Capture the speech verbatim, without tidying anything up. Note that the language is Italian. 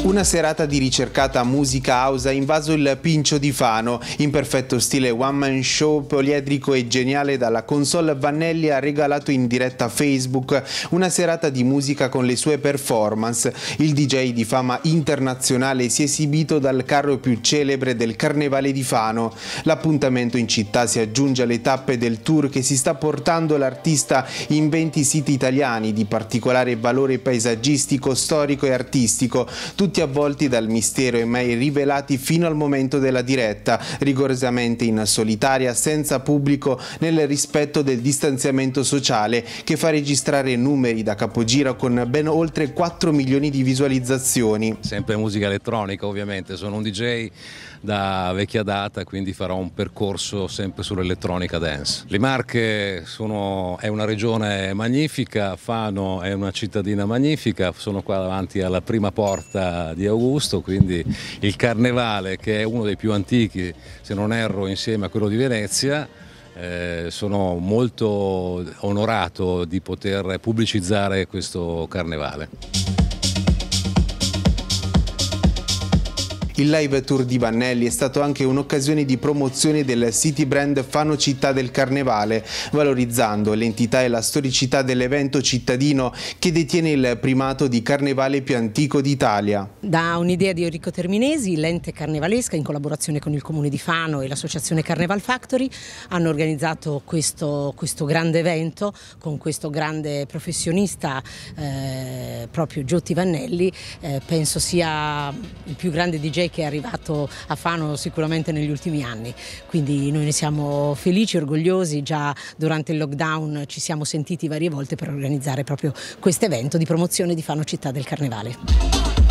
Una serata di ricercata musica house ha invaso il Pincio di Fano. In perfetto stile one man show, poliedrico e geniale, dalla console Vannelli ha regalato in diretta Facebook una serata di musica con le sue performance. Il D J di fama internazionale si è esibito dal carro più celebre del Carnevale di Fano. L'appuntamento in città si aggiunge alle tappe del tour che si sta portando l'artista in venti siti italiani di particolare valore paesaggistico, storico e artistico, tutti avvolti dal mistero e mai rivelati fino al momento della diretta, rigorosamente in solitaria, senza pubblico, nel rispetto del distanziamento sociale, che fa registrare numeri da capogiro con ben oltre quattro milioni di visualizzazioni. Sempre musica elettronica, ovviamente, sono un D J da vecchia data, quindi farò un percorso sempre sull'elettronica dance. Le Marche sono, è una regione magnifica, Fano è una cittadina magnifica, sono qua davanti alla prima porta di Augusto, quindi il Carnevale, che è uno dei più antichi, se non erro, insieme a quello di Venezia. Eh, sono molto onorato di poter pubblicizzare questo Carnevale. Il live tour di Vannelli è stato anche un'occasione di promozione del city brand Fano Città del Carnevale, valorizzando l'entità e la storicità dell'evento cittadino che detiene il primato di carnevale più antico d'Italia. Da un'idea di Enrico Terminesi, l'ente carnevalesca, in collaborazione con il Comune di Fano e l'associazione Carnival Factory, hanno organizzato questo, questo grande evento con questo grande professionista, eh, proprio Giotti Vannelli. Eh, penso sia il più grande D J che è arrivato a Fano sicuramente negli ultimi anni, quindi noi ne siamo felici, orgogliosi. Già durante il lockdown ci siamo sentiti varie volte per organizzare proprio questo evento di promozione di Fano Città del Carnevale.